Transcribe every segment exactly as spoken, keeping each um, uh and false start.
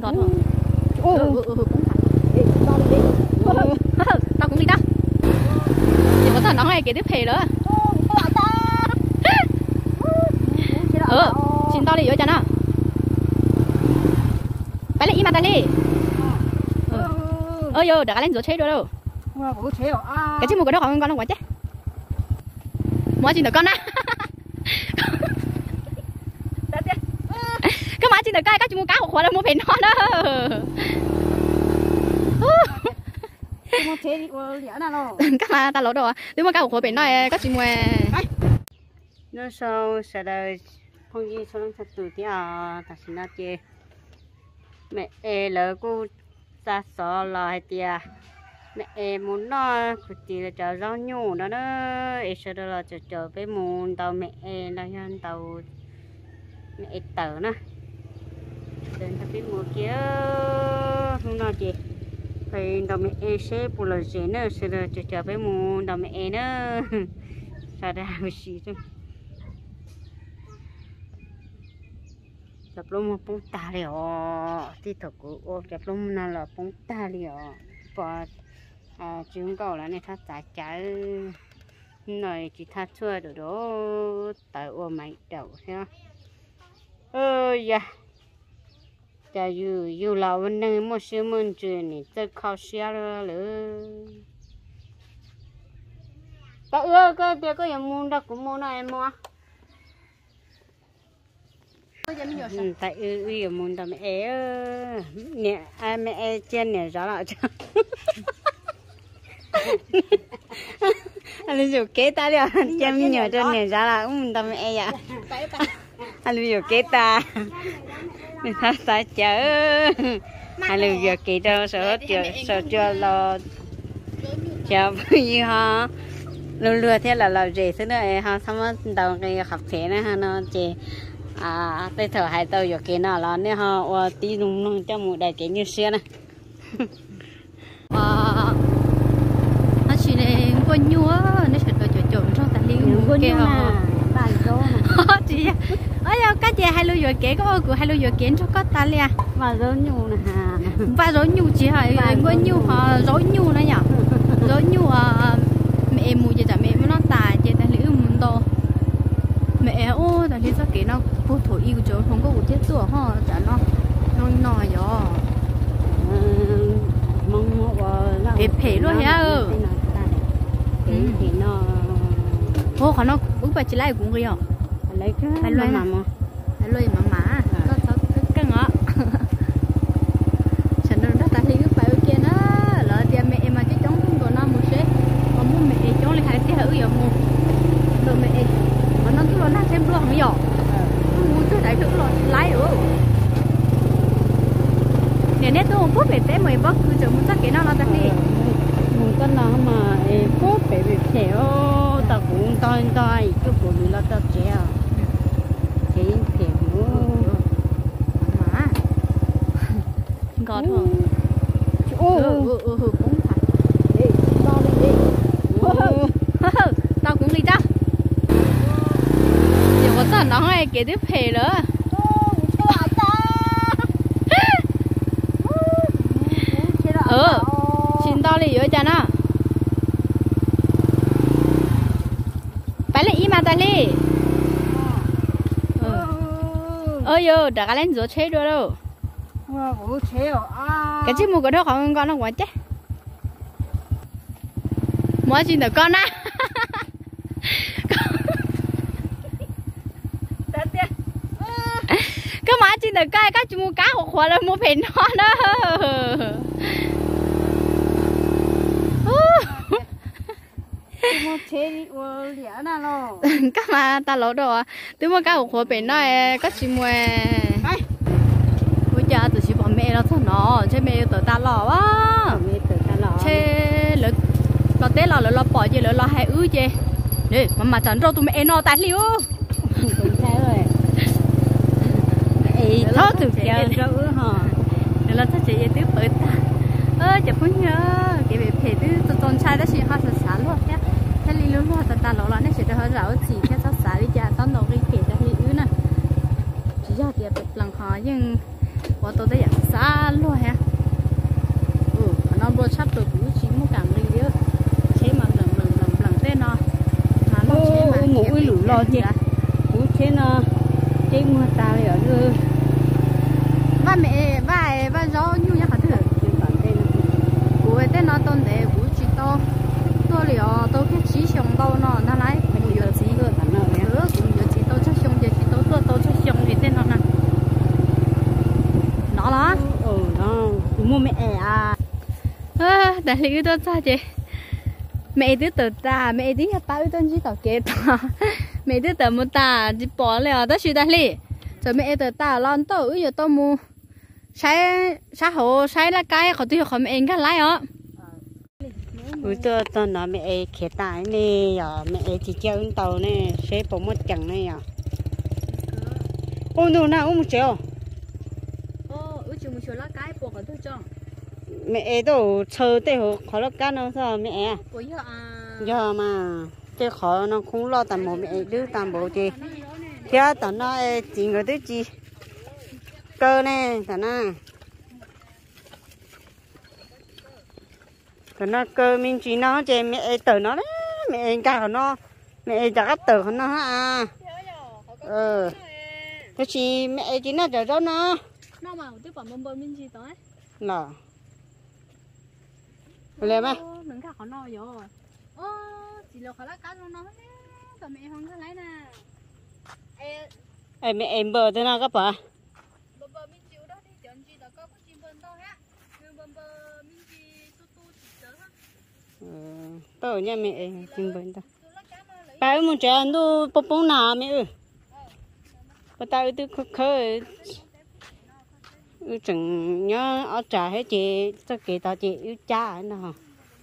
ngọt không? Ừ ừ ừ cũng phải. Tao cũng đi đó. Chỉ có thằng nó này cái tiếp hè nữa. Ừ, xin tao đi vô cho nó. Phải lấy im mà ta đi. Ơ yo, đã lên rồi chơi rồi đâu. Cái chiếc mũ của nó còn con nó quá chứ. Mua chuyện được con á. Cái má chuyện được cái cái chiếc mũ cá của khoa là mua phèn nó đó. Các mà ta lỗ đồ à. Nếu mà cá của khoa phèn nó có chiếc mũ. Nó sau sẽ đời không gì sau lần từ thì à ta xin nói chơi mẹ em lỡ cô ta sợ là tia mẹ em muốn nó thì là chờ rau nhủ đó đó em sợ là chờ chờ với muốn tàu mẹ em là nhân tàu mẹ em tờ nữa đến thằng biết mua kia không nói gì phải tàu mẹ em sẽ bù lời gì nữa sợ là chờ chờ với muốn tàu mẹ em nữa sao ra cái gì chứ chập lông bông ta liền tí thở của chập lông nào là bông ta liền và à chúng cậu là này thắt trái trái này chỉ thắt chua được đó tại ô máy đầu ha ơi ya chả dù dù là vấn đề một số môn chuyện này rất khó xia rồi ta ơi cái việc cái em muốn đặt cũng muốn này em mua tại ư ư muốn tao mẹ nè ai mẹ trên nè rõ là cho anh đi dùng kế ta đi trên mình nhờ trên nè rõ là cũng tao mẹ vậy anh đi dùng kế ta mình ta ta chở anh đi dùng kế đâu sợ chờ sợ chờ lo chờ gì ha luôn luôn thế là làm gì thế này ha xong tao cái học thế này ha nó chỉ à tay thở hai tàu vô cái nào là nè ha và tí nung nung cho một đại cái như xe này à nó chỉ là con nhúa nó sẽ được chỗ chỗ trong tài liệu con nhúa nè bài số nè chị ấy giờ cái gì hai lô vô cái có của hai lô vô cái cho có tài liệu và rối nhú nè ha và rối nhú chị hả con nhú họ rối nhú này nhở rối nhú à mẹ mua cho mẹ mới nó tài cho tài liệu mình to mẹ ô tại vì sao cái nó vô thổi yêu chỗ không có một chiếc tuổi ho chả nó nó nò gió mong một cái phê luôn hả ừ thì nó ô còn nó ước bài chỉ lại cũng riêng lấy cái loay mà lấy loay mà mà có có cái ngõฉันนึกว่าตาลีก็ไปโอเคนะแล้วเดี๋ยวแม่เอ็มมาจะจ้องตัวน้ำมือเช่พอมุ่งแม่จ้องเลยหายเสียอือยังมุ่งตัวแม่เอ็มมันนั่งตัวเราหน้าเช่นตัวไม่หยอกมุ่งตัวไหนตัวเราไล่เออเนี่ยเนี่ยตัวพวกเป็ดเต้เหมยบอกคือจะมุ่งสักกี่น้ำเราจะนี่มุ่งก็น้ำมาเอ้พวกเป็ดเป็ดเขียวตะกุงตอยตอยก็ปวดเราตะเจียวเขียวเขียวมาก่อนthôi ô ừ ừ ừ cũng phải đi to lên đi tao cũng đi đó giờ có tao nói hay kể tiếp hè nữa ừ xin tao đi với cha nó phải lấy im mà ta đi ơi yo đã cái lên rồi chơi rồi đâu cái chiếc mũ của nó còn con nó quá chứ mua chuyện được con á cái má chuyện được cái cái chiếc mũ cá của khoa là mua phèn nó đó các mà ta lỗ đồ à tôi mua cá của khoa phèn nó có chiếc mũ bây giờ tôi chỉ bảo mẹ nó thôi nó chứ mẹ tự ta lò quá mẹ tự ta lò chứ lỡ lỡ té lò lỡ lỡ bỏ gì lỡ lỡ hay ư chứ đi mà mà chẳng rồi tụi mẹ nó tại liu cũng thế rồi mẹ nó từ giờ đâu ư hả lỡ lỡ chị vậy tiếp tới ta ơ chả phải nhớ cái việc thể thứ tôi tôn trai đó chỉ họ sẽ xả luôn nhá thế li luôn họ ta lỡ lỡ nó sẽ được rau chỉ cái sao xả đi chả tao nấu cái thể cho li ư nè chỉ ra thì lần họ nhưng có tôi thấy dạng xa luôn ha ừ nó bớt sắp rồi cũng chỉ muốn càng đi nữa chế mà lần lần lần lần thế nó mà nó chế mà mũi lũ lo chứ mũi chế nó chế mua tao ở nữa ba mẹ ba ba gió như nhá hả thử của tên nó tôn để của chị to tôi liệu tôi cái chỉ xong đâu nó nó lấy cũng giờ chỉ cơ thằng nào nữa cũng giờ chỉ tôi chắc xong giờ chỉ tôi tôi tôi chắc xong thì tên nó nè nó đó ừ đó mua mẹ à à đại lý tôi cha chị mẹ đứa tờ ta mẹ đứa ta đứa chỉ tờ kế ta mẹ đứa tờ một ta chỉ bỏ lại đó là đại lý rồi mẹ tờ ta lon tôi ư giờ tôi mua sai sai hồ sai là cái họ tôi họ mẹ cái lái đó ừ tôi tôi nói mẹ khé tài nè giờ mẹ chỉ chơi tàu nè sẽ bỏ một chẳng này à ôi đồ nào ôm chéo ô ư chừng một chỗ lá cái bỏ cái tôi cho mẹ đồ chờ tê hồ khó là cá nó sao mẹ ủa giờ à giờ mà tê khó nó không lo tầm một mẹ đứa tầm bộ gì thế tao nó chỉ người tới chi cơ nè tao nó tao nó cơ mình chỉ nó chơi mẹ tự nó đấy mẹ cả nó mẹ chắc tự nó à ờ thế chỉ mẹ chỉ nó chờ đó nó nó mà tôi bảo mầm bơ mình gì tới là lên mà đừng cả họ nói rồi ô chỉ là họ lá cá nó nói tao mẹ không có lấy nè em mẹ em bơ thế nào các bạn bơ bơ mình chịu đó đi chọn gì đó có chim bơ to ha nhưng bơ bơ mình chỉ tu tu chỉ chở ha tao nhà mẹ chim bơ ta ba muốn chơi ăn đồ bông bông nào mẹ ơi bà tao tôi khơi khơi chừng nhớ ở trà hết chị sao kể tao chị yêu cha nó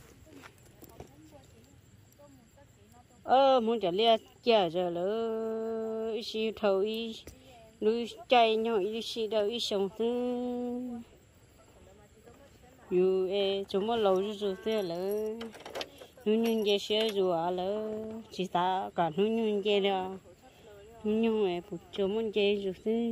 ơ muốn trả lia chờ rồi lỡ xí thầu y nuôi chay nhỏ y xí đâu y sống thứ dù e chúng nó lâu rồi thế lỡ nuôi nhung dê xe rồi lỡ chỉ ta cả nuôi nhung dê đó nuôi nhung e phụ chúng nó dê rồi thế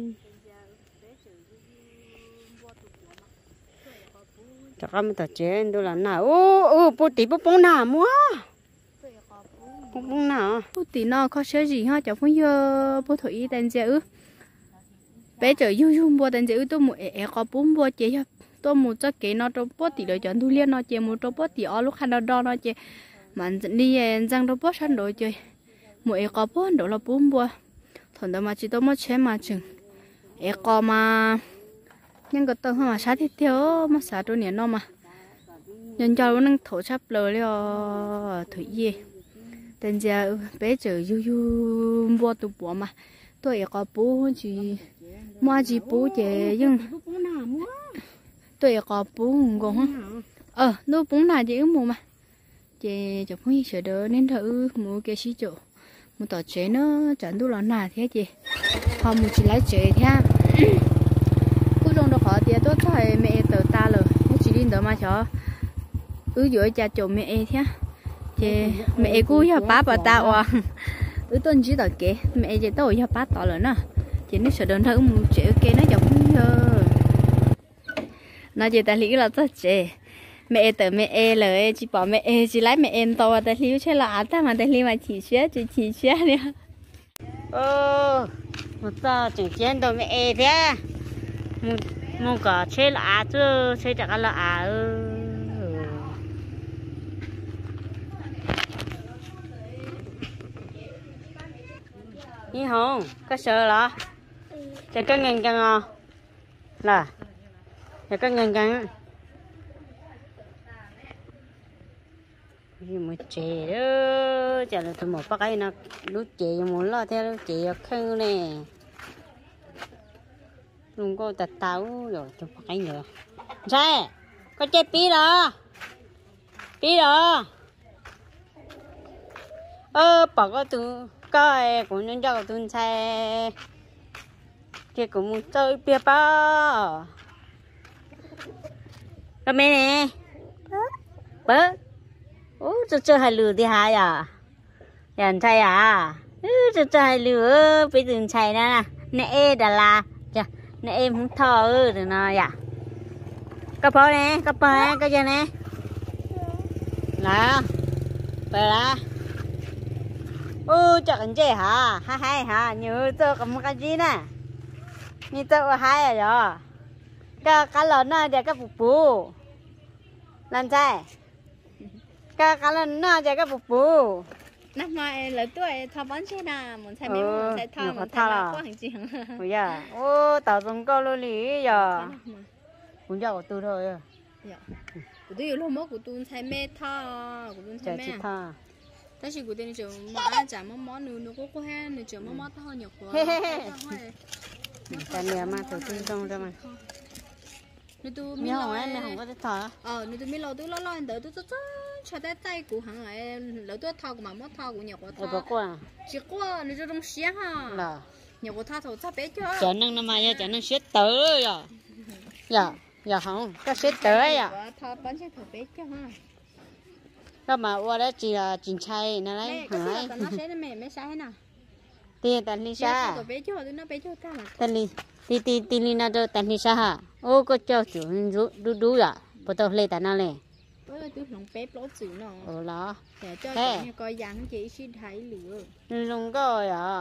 chắc là mình ta chế đâu là nào ô ô bố tí bố bông nào mua bố bông nào bố tí nó có chơi gì ha cháu không giờ bố thổi tên dữ bé chờ yêu yêu bố tên dữ tôi muốn ẻ có bốn bố chế tôi muốn cho cái nó cho bố tí để chọn thu liên nó chế muốn cho bố tí ở lúc khăn đó đo nó chế mà đi răng đó bố sẵn đồ chơi muốn ẻ có bốn đó là bốn bố thằng đó mà chỉ tôi mới chế mà chừng ẻ có mà nhưng cái tao mà sát thì thiếu mà sát đôi nè nó mà nhân cho nó thổ sắp lờ了thủy gì tên giờ bé chờ du du mua tụ bò mà tôi có bố chỉ mua chỉ bố chị nhưng tôi có bố ngon ờ nó bố nào chị mua mà chị chụp không sợ đỡ nên thử mua cái xí chỗ một tờ chế nó chẳng đủ là nào thế chị họ một chỉ lấy chế thế trong đó họ thì tôi thấy mẹ tự ta rồi chỉ đi đỡ mà cho ứ giữa cha chồng mẹ thế chị mẹ cú cho bá bà ta à ứ tôi chỉ đợi kệ mẹ chị tôi cho bá tỏ rồi nè chị nó sợ đơn thử một triệu kệ nó dọc giờ nó chị ta lý là rất chị mẹ tự mẹ lời chị bảo mẹ chị lấy mẹ em to ta lý chứ là ta mà ta lý mà chỉ xé chị chỉ xé nè ơ một ta chẳng chén đâu mẹ thế một một cả chơi là chứ chơi chẳng là à ơ như không có sợ là chẳng có ngần căng à là chẳng có ngần căng gì mà chè đó chả là tôi một bác ấy nó lúc chè muốn lo theo chè khăn nè luôn có tạt táo rồi cho phải cái nữa xe có chơi pí đó pí đó ơ bỏ có từ coi cũng nên cho tôi xe kia cũng muốn chơi bia bao cái mẹ nè bớt ố chơi chơi hai lừa đi hai à dàn chơi à chơi chơi hai lừa bây giờ chơi nè nè đà la nè em không thò ư được nào dạ cặp bò nè cặp bò nè cái gì nè là về là ô chắc anh chơi hả hai hai hả nhớ tôi cầm cái gì nè như tôi hai rồi cái cái lớn này để cái bụng bù làm sao cái cái lớn này để cái bụng bù năm mai lớn tuổi thao bón xe nào muốn thay mấy muốn thay thao muốn thay là có hành trình bây giờ ô tao dùng câu luôn đi giờ cũng giờ của tôi thôi của tôi yêu mốt của tôi thay mẹ thao của tôi thay mẹ但是古代你就买咱们买牛牛锅锅嘿，你就买买到牛锅。嘿嘿嘿。 咱俩嘛，头听中的嘛。 你都没好哎，没好我在淘。 哦，你都没老多老老人都都都都，吃在在古行哎，老多淘个嘛，没淘个牛锅淘。 不过。 结果你这种鲜哈。 là。 牛锅淘头咋别叫？ cho nên nó mà cho nên xếp tới rồi. Dạ, dạ không, có xếp tới à. Thao bán xe thầu bé cho ha. Các mà qua đó chỉ là chỉnh chay nó đấy hả? Nó sẽ mẹ mẹ sai nào? Tiền tần li sa. Nó bé cho nó bé cho ta mà. Tần li, ti ti ti li na cho tần li sa hả? Ô có cho chủ đu đu đu à? Bắt đầu lên tần nào lên? Ôi tôi lòng bếp lỗ chữ nó. Ồ đó. Để cho cho coi dáng chị xin thấy lửa. Lòng coi à?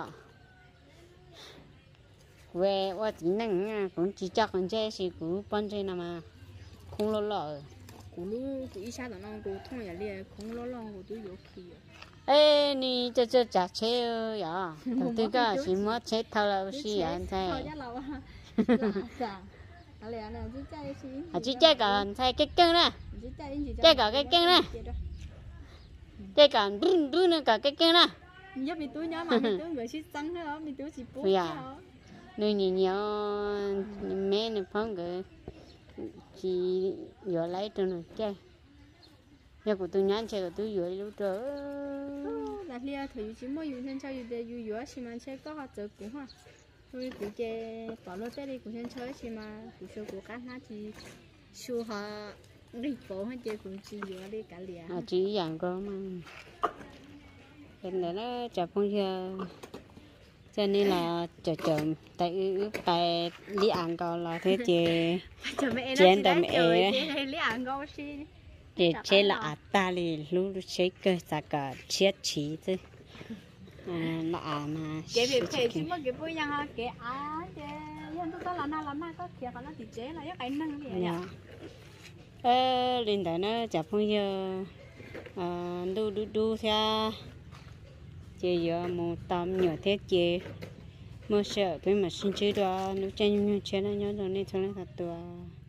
Về qua chính năng cũng chỉ chắc con chơi thì cũng bán chơi nào mà không lo lo. Cú lu cú ít sao đó nó cú thông nhà liền không lo lo cú tôi yếu khí. Ê, ni cho cho chả chơi à? Đầu tiên cái chỉ mất chơi thâu là gì anh thấy? Thâu nhất là dạ. À liền này chỉ chơi gì? À chỉ chơi còn thay cái cưng nè. Chơi còn cái cưng nè. Chơi còn run run nữa cả cái cưng nè. Nhớ bị túi nhớ mà bị túi người xí xăng thế đó, bị túi chỉ bút. Nuôi nhiều nhiều mấy này phong cái chỉ vừa lấy cho nó chơi. Giờ của tôi nhắn chơi của tôi vừa lúc đó. Là lia thời chỉ mới dùng trên chơi để dùng vừa xí mà chơi có hạt giờ cũng ha. Tôi cũng chơi bảo lô tết đi cũng trên chơi xí mà cũng chơi của cá nó chỉ xu họ đi phố hay chơi cũng chỉ vừa đi cả lia. À chỉ dạng có mà. Cái này nó chả phong giờ. Cho nên là chờ chờ tại tại lý ăn còn là thế chị chén tại mẹ chị chế là ta thì lúc chế cơ sa cả chết chí chứ là mà cái việc phải chỉ mà cái bữa nhang ha cái á cái nhân tôi là na là na có kia còn nó thì chế là cái năng vậy à ơ lên tại nó chả phong giờ đu đu đu theo chị giờ một tầm nhỏ thế chị mua sợ cái mà xin chơi đó nếu chơi như chơi nó nhớ rồi nên cho nó thật to